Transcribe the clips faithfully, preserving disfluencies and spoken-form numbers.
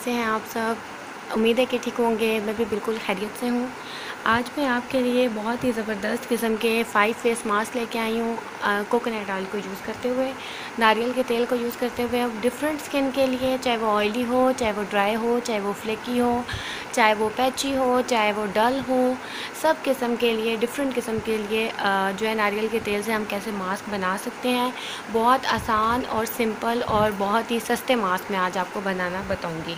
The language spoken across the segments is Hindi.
कैसे हैं आप सब? उम्मीद है कि ठीक होंगे। मैं भी बिल्कुल खैरियत से हूँ। आज मैं आपके लिए बहुत ही ज़बरदस्त किस्म के फ़ाइव फेस मास्क लेके आई हूँ कोकोनट ऑयल को यूज़ करते हुए, नारियल के तेल को यूज़ करते हुए। डिफरेंट स्किन के लिए, चाहे वो ऑयली हो, चाहे वो ड्राई हो, चाहे वो फ्लेकी हो, चाहे वो पैची हो, चाहे वो डल हो, सब किस्म के लिए, डिफरेंट किस्म के लिए जो है नारियल के तेल से हम कैसे मास्क बना सकते हैं। बहुत आसान और सिंपल और बहुत ही सस्ते मास्क मैं आज आपको बनाना बताऊँगी।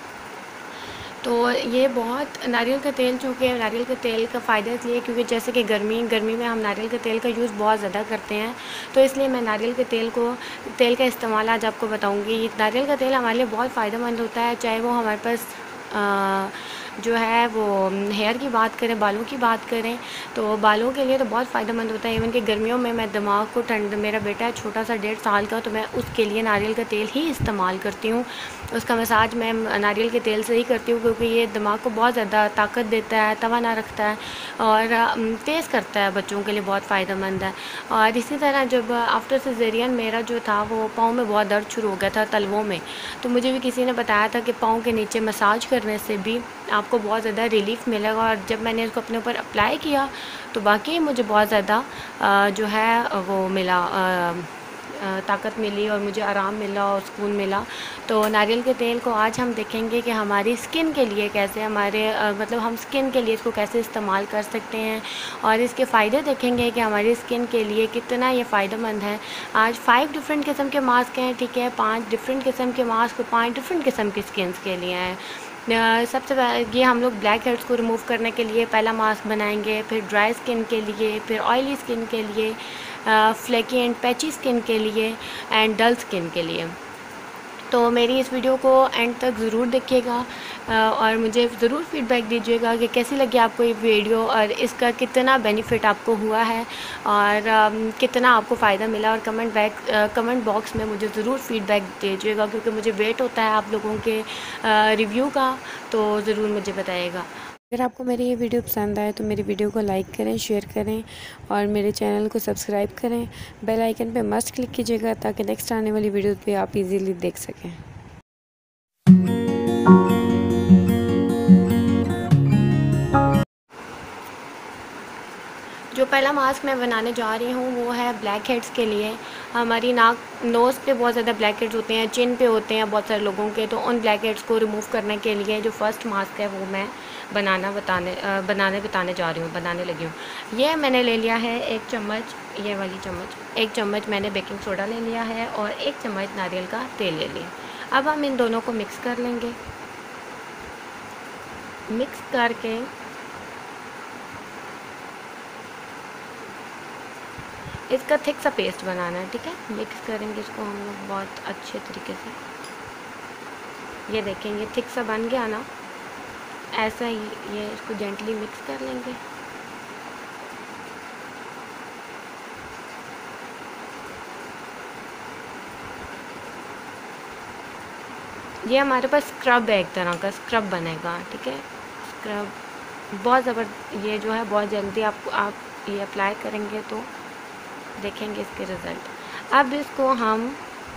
तो ये बहुत नारियल का तेल, चूँकि नारियल के तेल का फ़ायदा इसलिए क्योंकि जैसे कि गर्मी गर्मी में हम नारियल के तेल का यूज़ बहुत ज़्यादा करते हैं, तो इसलिए मैं नारियल के तेल को तेल का इस्तेमाल आज आपको बताऊँगी। नारियल का तेल हमारे लिए बहुत फ़ायदेमंद होता है, चाहे वो हमारे पास आ, जो है वो हेयर की बात करें, बालों की बात करें, तो बालों के लिए तो बहुत फ़ायदेमंद होता है। इवन कि गर्मियों में मैं दिमाग को ठंड, मेरा बेटा है छोटा सा डेढ़ साल का, तो मैं उसके लिए नारियल का तेल ही इस्तेमाल करती हूँ। उसका मसाज मैं नारियल के तेल से ही करती हूँ, क्योंकि ये दिमाग को बहुत ज़्यादा ताकत देता है, तवाना रखता है और तेज़ करता है, बच्चों के लिए बहुत फ़ायदेमंद है। और इसी तरह जब आफ्टर सिजेरियन मेरा जो था वो पाँव में बहुत दर्द शुरू हो गया था, तलवों में, तो मुझे भी किसी ने बताया था कि पाँव के नीचे मसाज करने से भी आपको बहुत ज़्यादा रिलीफ़ मिलेगा। और जब मैंने इसको अपने ऊपर अप्लाई किया तो वाकई मुझे बहुत ज़्यादा जो है वो मिला, ताकत मिली और मुझे आराम मिला और सुकून मिला। तो नारियल के तेल को आज हम देखेंगे कि हमारी स्किन के लिए कैसे, हमारे आ, मतलब हम स्किन के लिए इसको कैसे इस्तेमाल कर सकते हैं और इसके फ़ायदे देखेंगे कि हमारी स्किन के लिए कितना ये फ़ायदेमंद है। आज फाइव डिफरेंट किस्म के मास्क हैं, ठीक है, पांच डिफरेंट किस्म के मास्क पांच डिफरेंट किस्म की स्किन्स के लिए हैं। सबसे पहले ये हम लोग ब्लैक हेड्स को रिमूव करने के लिए पहला मास्क बनाएंगे, फिर ड्राई स्किन के लिए, फिर ऑयली स्किन के लिए, फ्लेकी एंड पैची स्किन के लिए एंड डल स्किन के लिए। तो मेरी इस वीडियो को एंड तक ज़रूर देखिएगा और मुझे ज़रूर फीडबैक दीजिएगा कि कैसी लगी आपको ये वीडियो और इसका कितना बेनिफिट आपको हुआ है और कितना आपको फ़ायदा मिला। और कमेंट बैक कमेंट बॉक्स में मुझे ज़रूर फीडबैक दीजिएगा, क्योंकि मुझे वेट होता है आप लोगों के रिव्यू का, तो ज़रूर मुझे बताइएगा। अगर आपको मेरी ये वीडियो पसंद आए तो मेरी वीडियो को लाइक करें, शेयर करें और मेरे चैनल को सब्सक्राइब करें। बेल आइकन पे मस्ट क्लिक कीजिएगा ताकि नेक्स्ट आने वाली वीडियो भी आप इजीली देख सकें। जो पहला मास्क मैं बनाने जा रही हूँ वो है ब्लैक हेड्स के लिए। हमारी नाक, नोज़ पे बहुत ज़्यादा ब्लैक हेड्स होते हैं, चिन पे होते हैं बहुत सारे लोगों के, तो उन ब्लैक हेड्स को रिमूव करने के लिए जो फर्स्ट मास्क है वो मैं बनाना बताने बनाने बताने जा रही हूँ, बनाने लगी हूँ। ये मैंने ले लिया है एक चम्मच, ये वाली चम्मच, एक चम्मच मैंने बेकिंग सोडा ले लिया है और एक चम्मच नारियल का तेल ले लिया। अब हम इन दोनों को मिक्स कर लेंगे। मिक्स करके इसका थिक सा पेस्ट बनाना है, ठीक है। मिक्स करेंगे इसको हम लोग बहुत अच्छे तरीके से। ये देखेंगे थिक सा बन गया ना, ऐसा ही ये इसको जेंटली मिक्स कर लेंगे। ये हमारे पास स्क्रब है, एक तरह का स्क्रब बनेगा, ठीक है। स्क्रब बहुत ज़बरदस्त, ये जो है बहुत जल्दी आपको आप ये अप्लाई करेंगे तो देखेंगे इसके रिज़ल्ट। अब इसको हम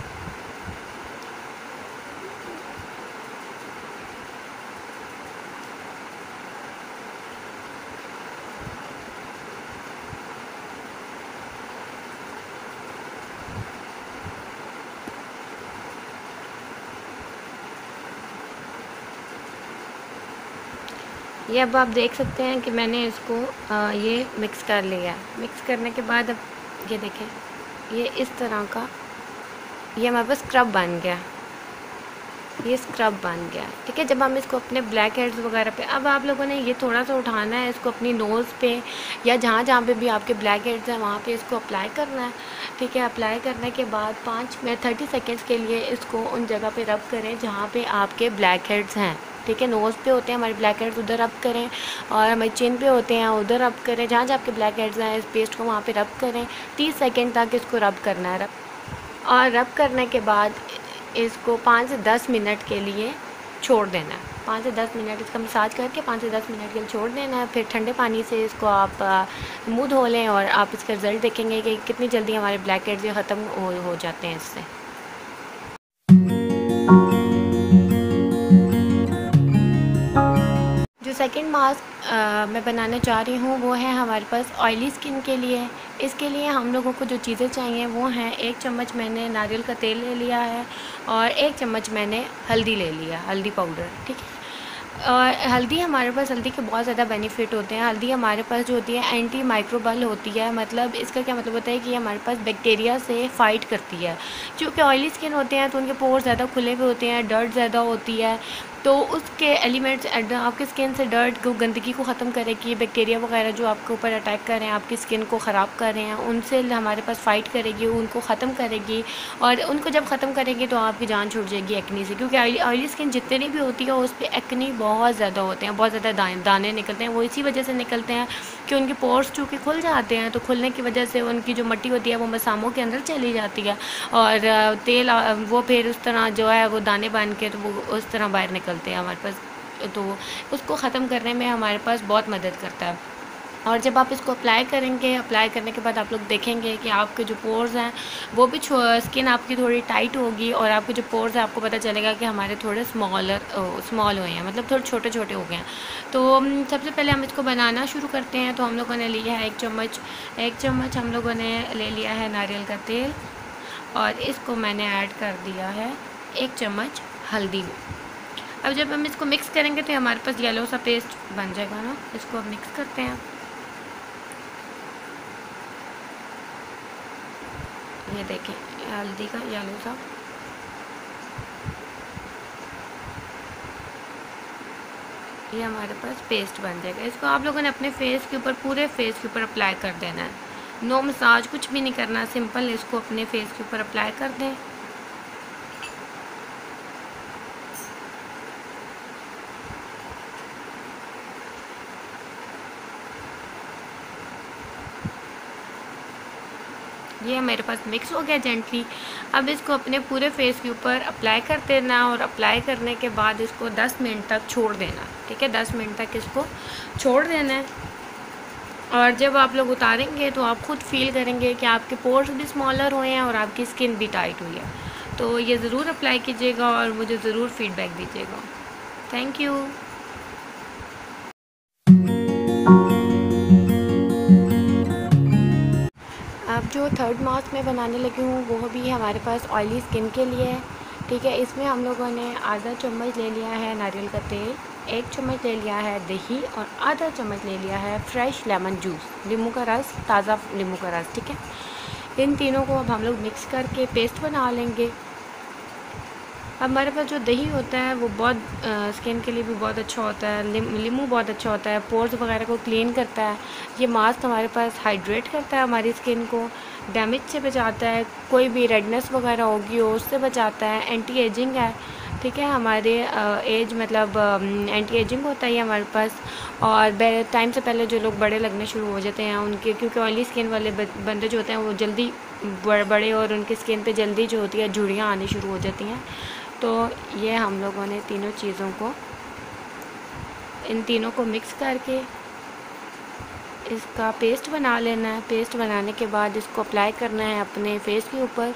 ये अब आप देख सकते हैं कि मैंने इसको आ, ये मिक्स कर लिया। मिक्स करने के बाद अब ये देखें, ये इस तरह का ये हमारे पास स्क्रब बन गया, ये स्क्रब बन गया, ठीक है। जब हम इसको अपने ब्लैक हेड्स वगैरह पे, अब आप लोगों ने ये थोड़ा सा उठाना है, इसको अपनी नोज़ पे या जहाँ जहाँ पे भी आपके ब्लैक हेड्स हैं वहाँ पे इसको अप्लाई करना है, ठीक है। अप्लाई करने के बाद पाँच मिनट थर्टी सेकेंड्स के लिए इसको उन जगह पे रब करें जहाँ पे आपके ब्लैक हेड्स हैं, ठीक है। नोज़ पे होते हैं हमारे ब्लैक हेड्स, उधर रब करें, और हमारे चिन पे होते हैं उधर रब करें, जहाँ जहाँ आपके ब्लैक हेड्स हैं इस पेस्ट को वहाँ पे रब करें। तीस सेकेंड तक इसको रब करना है। रब और रब करने के बाद इसको पाँच से दस मिनट के लिए छोड़ देना है। पाँच से दस मिनट इसका मसाज करके पाँच से दस मिनट के लिए छोड़ देना है। फिर ठंडे पानी से इसको आप मुँह धो लें और आप इसका रिज़ल्ट देखेंगे कि कितनी जल्दी हमारे ब्लैक हेड्स ये ख़त्म हो, हो जाते हैं इससे। सेकंड मास्क मैं बनाना चाह रही हूँ वो है हमारे पास ऑयली स्किन के लिए। इसके लिए हम लोगों को जो चीज़ें चाहिए वो हैं, एक चम्मच मैंने नारियल का तेल ले लिया है और एक चम्मच मैंने हल्दी ले लिया, हल्दी पाउडर, ठीक है। और हल्दी हमारे पास, हल्दी के बहुत ज़्यादा बेनिफिट होते हैं। हल्दी हमारे पास जो होती है एंटी माइक्रोबल होती है, मतलब इसका क्या मतलब होता है कि ये हमारे पास बैक्टीरिया से फ़ाइट करती है। क्योंकि ऑयली स्किन होते हैं तो उनके पोर ज़्यादा खुले हुए होते हैं, डर्ट ज़्यादा होती है, तो उसके एलिमेंट्स आपकी स्किन से डर्ट को, गंदगी को ख़त्म करेगी। बैक्टीरिया वगैरह जो आपके ऊपर अटैक कर रहे हैं, आपकी स्किन को ख़राब कर रहे हैं, उनसे हमारे पास फ़ाइट करेगी, उनको ख़त्म करेगी। और उनको जब ख़त्म करेगी तो आपकी जान छूट जाएगी एक्नी से, क्योंकि ऑयली स्किन जितनी भी होती है उस पर एक्नी बहुत ज़्यादा होते हैं, बहुत ज़्यादा दाने दाने निकलते हैं। वो इसी वजह से निकलते हैं कि उनके पोर्स चूँकि खुल जाते हैं, तो खुलने की वजह से उनकी जो मिट्टी होती है वो मसामों के अंदर चली जाती है और तेल वो फिर उस तरह जो है वो दाने बन के तो वो उस तरह बाहर निकलते हैं हमारे पास। तो उसको ख़त्म करने में हमारे पास बहुत मदद करता है। और जब आप इसको अप्लाई करेंगे, अप्लाई करने के बाद आप लोग देखेंगे कि आपके जो पोर्स हैं वो भी, स्किन आपकी थोड़ी टाइट होगी और आपके जो पोर्स हैं आपको पता चलेगा कि हमारे थोड़े स्मॉलर स्मॉल हुए हैं, मतलब थोड़े छोटे छोटे हो गए हैं। तो सबसे पहले हम इसको बनाना शुरू करते हैं। तो हम लोगों ने लिया है एक चम्मच एक चम्मच हम लोगों ने ले लिया है नारियल का तेल और इसको मैंने ऐड कर दिया है एक चम्मच हल्दी। अब जब हम इसको मिक्स करेंगे तो हमारे पास येलो सा पेस्ट बन जाएगा ना। इसको अब मिक्स करते हैं। ये देखें हल्दी का येलो सा, ये हमारे पास पेस्ट बन जाएगा। इसको आप लोगों ने अपने फेस के ऊपर, पूरे फेस के ऊपर अप्लाई कर देना है। नो मसाज, कुछ भी नहीं करना, सिंपल इसको अपने फेस के ऊपर अप्लाई कर दें। ये मेरे पास मिक्स हो गया जेंटली। अब इसको अपने पूरे फेस के ऊपर अप्लाई कर देना और अप्लाई करने के बाद इसको दस मिनट तक छोड़ देना, ठीक है। दस मिनट तक इसको छोड़ देना है और जब आप लोग उतारेंगे तो आप खुद फील करेंगे कि आपके पोर्स भी स्मॉलर हुए हैं और आपकी स्किन भी टाइट हुई है। तो ये ज़रूर अप्लाई कीजिएगा और मुझे ज़रूर फीडबैक दीजिएगा। Thank you. अब जो थर्ड मास्क मैं बनाने लगी हूँ वो भी हमारे पास ऑयली स्किन के लिए है, ठीक है। इसमें हम लोगों ने आधा चम्मच ले लिया है नारियल का तेल, एक चम्मच ले लिया है दही और आधा चम्मच ले लिया है फ्रेश लेमन जूस, नींबू का रस, ताज़ा नींबू का रस, ठीक है। इन तीनों को अब हम लोग मिक्स करके पेस्ट बना लेंगे। हमारे पास जो दही होता है वो बहुत स्किन के लिए भी बहुत अच्छा होता है, नींबू बहुत अच्छा होता है, पोर्स वगैरह को क्लीन करता है। ये मास्क हमारे पास हाइड्रेट करता है, हमारी स्किन को डैमेज से बचाता है, कोई भी रेडनेस वगैरह होगी हो उससे बचाता है, एंटी एजिंग है, ठीक है। हमारे एज मतलब एंटी एजिंग होता है ये हमारे पास। और टाइम से पहले जो लोग बड़े लगने शुरू हो जाते हैं उनके, क्योंकि ऑयली स्किन वाले बंदे जो होते हैं वो जल्दी बड़े और उनकी स्किन पे जल्दी जो होती है झुर्रियाँ आनी शुरू हो जाती हैं। तो ये हम लोगों ने तीनों चीज़ों को, इन तीनों को मिक्स करके इसका पेस्ट बना लेना है। पेस्ट बनाने के बाद इसको अप्लाई करना है अपने फेस के ऊपर।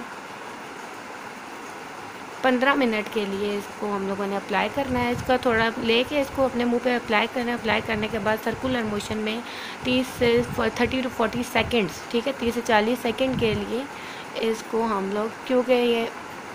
पंद्रह मिनट के लिए इसको हम लोगों ने अप्लाई करना है। इसका थोड़ा लेके इसको अपने मुंह पे अप्लाई करना है। अप्लाई करने के बाद सर्कुलर मोशन में तीस से थर्टी टू फोर्टी सेकेंड्स, ठीक है, तीस से चालीस सेकेंड के लिए इसको हम लोग, क्योंकि ये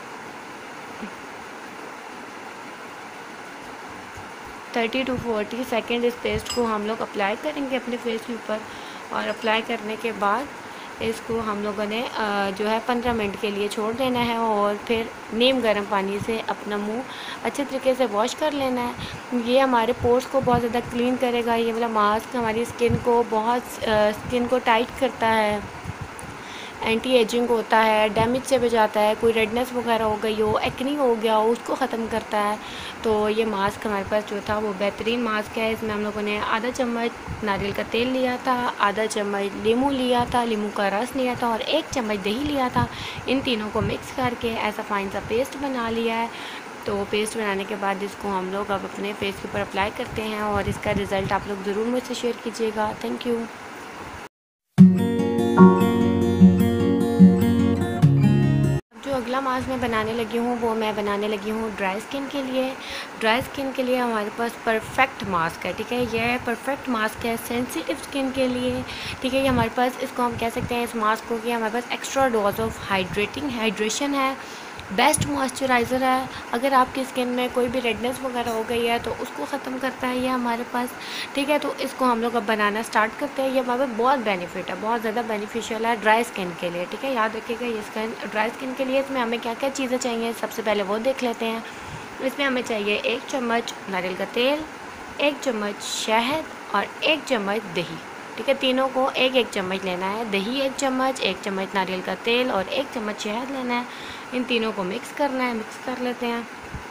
थर्टी टू फोर्टी सेकेंड इस पेस्ट को हम लोग अप्लाई करेंगे अपने फेस के ऊपर। और अप्लाई करने के बाद इसको हम लोगों ने जो है पंद्रह मिनट के लिए छोड़ देना है और फिर नीम गर्म पानी से अपना मुंह अच्छे तरीके से वॉश कर लेना है। ये हमारे पोर्स को बहुत ज़्यादा क्लीन करेगा। ये वाला मास्क हमारी स्किन को बहुत स्किन को टाइट करता है, एंटी एजिंग होता है, डैमेज से बचाता है, कोई रेडनेस वगैरह हो गई हो, एक्नी हो गया हो, उसको ख़त्म करता है। तो ये मास्क हमारे पास जो था वो बेहतरीन मास्क है। इसमें हम लोगों ने आधा चम्मच नारियल का तेल लिया था, आधा चम्मच नींबू लिया था, नींबू का रस लिया था और एक चम्मच दही लिया था। इन तीनों को मिक्स करके ऐसा फाइन सा पेस्ट बना लिया है। तो पेस्ट बनाने के बाद इसको हम लोग अब अपने फेस के ऊपर अप्लाई करते हैं और इसका रिज़ल्ट आप लोग ज़रूर मुझसे शेयर कीजिएगा। Thank you. अगला मास्क मास्क मैं बनाने लगी हूँ वो मैं बनाने लगी हूँ ड्राई स्किन के लिए। ड्राई स्किन के लिए हमारे पास परफेक्ट मास्क है, ठीक है। यह परफेक्ट मास्क है सेंसिटिव स्किन के लिए, ठीक है। ये हमारे पास, इसको हम कह सकते हैं इस मास्क को कि हमारे पास extra dose of hydrating hydration है, बेस्ट मॉइस्चराइज़र है। अगर आपकी स्किन में कोई भी रेडनेस वगैरह हो गई है तो उसको ख़त्म करता है ये हमारे पास, ठीक है। तो इसको हम लोग अब बनाना स्टार्ट करते हैं। ये हमारे पास बहुत बेनिफिट है, बहुत ज़्यादा बेनिफिशियल है ड्राई स्किन के लिए, ठीक है। याद रखिएगा ये स्किन ड्राई स्किन के लिए इसमें हमें क्या क्या चीज़ें चाहिए, सबसे पहले वो देख लेते हैं। इसमें हमें चाहिए एक चम्मच नारियल का तेल, एक चम्मच शहद और एक चम्मच दही, ठीक है। तीनों को एक एक चम्मच लेना है। दही एक चम्मच, एक चम्मच नारियल का तेल और एक चम्मच शहद लेना है। इन तीनों को मिक्स करना है। मिक्स कर लेते हैं।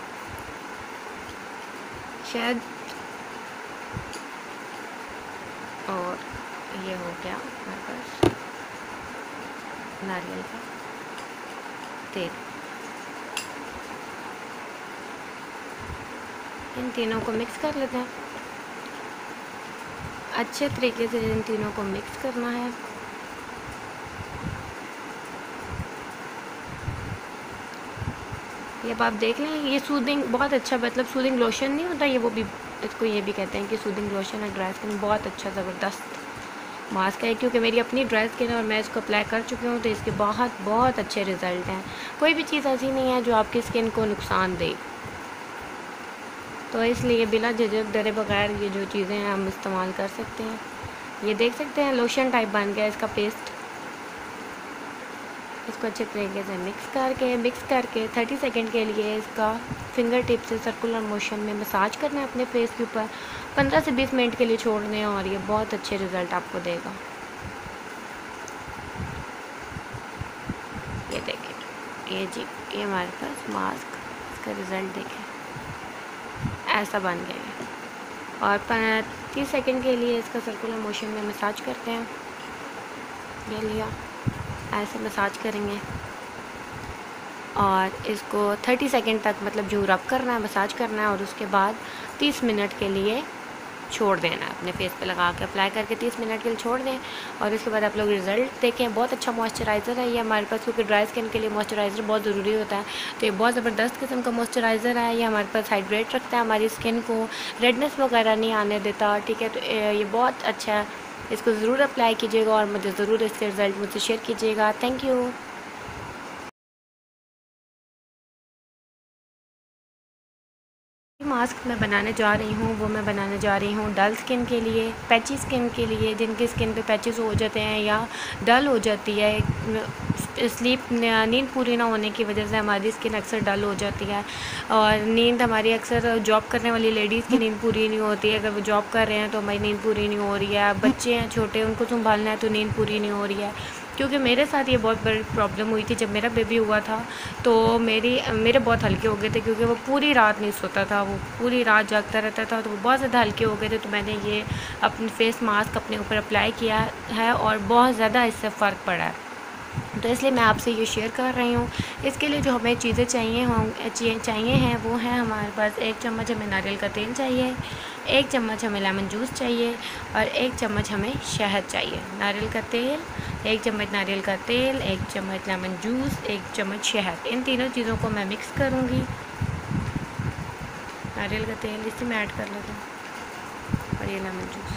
शहद और ये हो गया हमारे पास नारियल का तेल। इन तीनों को मिक्स कर लेते हैं। अच्छे तरीके से इन तीनों को मिक्स करना है। ये अब आप देख लें, ये सूदिंग बहुत अच्छा, मतलब सूदिंग लोशन नहीं होता ये, वो भी इसको ये भी कहते हैं कि सूदिंग लोशन है ड्राई स्किन। बहुत अच्छा ज़बरदस्त मास्क है, क्योंकि मेरी अपनी ड्राई स्किन है और मैं इसको अप्लाई कर चुकी हूँ, तो इसके बहुत बहुत अच्छे रिज़ल्ट हैं। कोई भी चीज़ ऐसी नहीं है जो आपकी स्किन को नुकसान दे, तो इसलिए बिना झिझक डरे बगैर ये जो चीज़ें हैं हम इस्तेमाल कर सकते हैं। ये देख सकते हैं लोशन टाइप बन गया इसका पेस्ट। इसको अच्छे तरीके से मिक्स करके मिक्स करके तीस सेकंड के लिए इसका फिंगर टिप से सर्कुलर मोशन में मसाज करना है अपने फेस के ऊपर। पंद्रह से बीस मिनट के लिए छोड़ने हैं और ये बहुत अच्छे रिज़ल्ट आपको देगा। ये देखें, ये जी ये हमारे पास मास्क, इसका रिज़ल्ट देखें, ऐसा बन गया है। और तीस सेकंड के लिए इसका सर्कुलर मोशन में मसाज करते हैं। ये लिया, ऐसे मसाज करेंगे और इसको तीस सेकंड तक मतलब जो रब करना है, मसाज करना है और उसके बाद तीस मिनट के लिए छोड़ देना है। अपने फेस पे लगा के अप्लाई करके तीस मिनट के लिए छोड़ दें और उसके बाद आप लोग रिज़ल्ट देखें। बहुत अच्छा मॉइस्चराइज़र है ये हमारे पास, क्योंकि ड्राई स्किन के लिए मॉइस्चराइज़र बहुत ज़रूरी होता है। तो ये बहुत ज़बरदस्त किस्म का मॉइस्चराइज़र है। ये हमारे पास हाइड्रेट रखता है हमारी स्किन को, रेडनेस वगैरह नहीं आने देता, ठीक है। तो ये बहुत अच्छा है, इसको ज़रूर अप्लाई कीजिएगा और मुझे ज़रूर इसके रिज़ल्ट मुझसे शेयर कीजिएगा। Thank you. मास्क मैं बनाने जा रही हूँ वो मैं बनाने जा रही हूँ डल स्किन के लिए, पैची स्किन के लिए, जिनकी स्किन पे पैचेस हो जाते हैं या डल हो जाती है। स्लीप नींद पूरी ना होने की वजह से हमारी स्किन अक्सर डल हो जाती है और नींद हमारी अक्सर जॉब करने वाली लेडीज़ की नींद पूरी नहीं होती है। अगर वो जॉब कर रहे हैं तो हमारी नींद पूरी नहीं हो रही है, बच्चे हैं छोटे उनको संभालना है तो नींद पूरी नहीं हो रही है। क्योंकि मेरे साथ ये बहुत बड़ी प्रॉब्लम हुई थी जब मेरा बेबी हुआ था, तो मेरी मेरे बहुत हल्के हो गए थे, क्योंकि वो पूरी रात नहीं सोता था, वो पूरी रात जागता रहता था, तो वो बहुत ज़्यादा हल्के हो गए थे। तो मैंने ये अपने फेस मास्क अपने ऊपर अप्लाई किया है और बहुत ज़्यादा इससे फ़र्क पड़ा है, तो इसलिए मैं आपसे ये शेयर कर रही हूँ। इसके लिए जो हमें चीज़ें चाहिए हों चाहिए हैं वो हैं हमारे पास एक चम्मच हमें नारियल का तेल चाहिए, एक चम्मच हमें लेमन जूस चाहिए और एक चम्मच हमें शहद चाहिए। नारियल का तेल, एक चम्मच नारियल का तेल, एक चम्मच लेमन जूस, एक चम्मच शहद। इन तीनों चीज़ों को मैं मिक्स करूँगी। नारियल का तेल इसी में ऐड कर लेते हैं और ये लेमन जूस,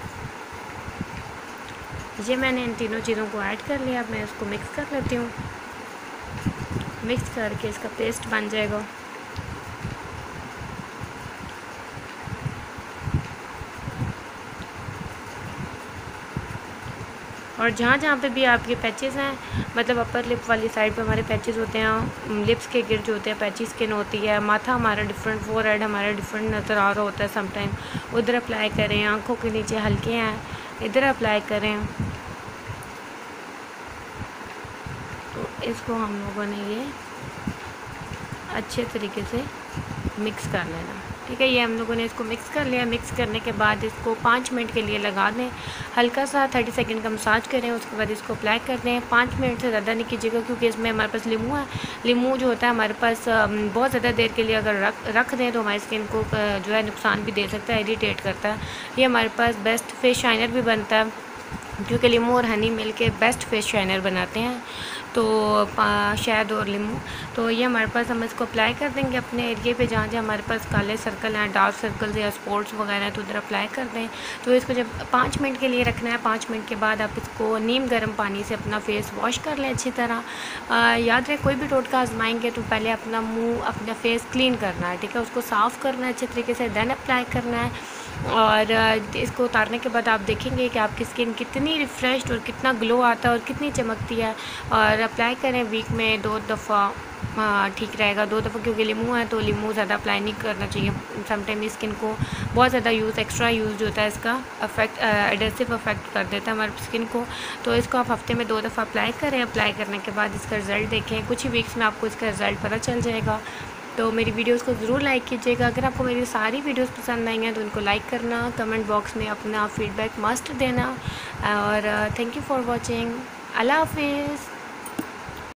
ये मैंने इन तीनों चीज़ों को ऐड कर लिया। अब मैं इसको मिक्स कर लेती हूँ। मिक्स करके इसका पेस्ट बन जाएगा। और जहाँ जहाँ पे भी आपके पैचेस हैं, मतलब अपर लिप वाली साइड पे हमारे पैचेस होते हैं, लिप्स के गिर जो होते हैं पैची स्किन होती है, माथा हमारा डिफरेंट, फोरहेड हमारा डिफरेंट नज़र आ रहा होता है समटाइम, उधर अप्लाई करें। आँखों के नीचे हल्के हैं, इधर अप्लाई करें। तो इसको हम लोगों ने ये अच्छे तरीके से मिक्स कर लेना, ठीक है। ये हम लोगों ने इसको मिक्स कर लिया। मिक्स करने के बाद इसको पाँच मिनट के लिए लगा दें, हल्का सा तीस सेकंड का मसाज करें, उसके बाद इसको अप्लाई कर दें। पाँच मिनट से ज़्यादा नहीं कीजिएगा, क्योंकि इसमें हमारे पास लीमू है। लीमू जो होता है हमारे पास बहुत ज़्यादा देर के लिए अगर रख रख दें तो हमारी स्किन को जो है नुकसान भी दे सकता है, इरीटेट करता है। ये हमारे पास बेस्ट फेस शाइनर भी बनता है, क्योंकि लीमू और हनी मिल के बेस्ट फेस शाइनर बनाते हैं। तो शहद और नींबू। तो ये हमारे पास, हम इसको अप्लाई कर देंगे अपने एरिए पे जहाँ जहाँ हमारे पास काले सर्कल हैं, डार्क सर्कल्स या स्पॉट्स वगैरह हैं, तो उधर अप्लाई कर दें। तो इसको जब पाँच मिनट के लिए रखना है, पाँच मिनट के बाद आप इसको नीम गर्म पानी से अपना फेस वॉश कर लें अच्छी तरह। आ, याद रहे कोई भी टोटका आजमाएंगे तो पहले अपना मुँह, अपना फेस क्लीन करना है, ठीक है, उसको साफ़ करना है अच्छे तरीके से, देन अप्लाई करना है। और इसको उतारने के बाद आप देखेंगे कि आपकी स्किन कितनी रिफ़्रेश्ड और कितना ग्लो आता है और कितनी चमकती है। और अप्लाई करें वीक में दो दफ़ा, हाँ ठीक रहेगा दो दफ़ा, क्योंकि लीमू है तो लीमू ज़्यादा अप्लाई नहीं करना चाहिए। समटाइम स्किन को बहुत ज़्यादा यूज़, एक्स्ट्रा यूज़ जो होता है इसका अफेक्ट, एडेसिव अफेक्ट कर देता है हमारी स्किन को। तो इसको आप हफ्ते में दो दफ़ा अप्लाई करें। अप्लाई करने के बाद इसका रिज़ल्ट देखें, कुछ ही वीक्स में आपको इसका रिज़ल्ट पता चल जाएगा। तो मेरी वीडियोस को ज़रूर लाइक कीजिएगा। अगर आपको मेरी सारी वीडियोस पसंद आई हैं तो उनको लाइक करना, कमेंट बॉक्स में अपना फ़ीडबैक मस्ट देना। और थैंक यू फॉर वॉचिंग। अल्लाह हाफिज़।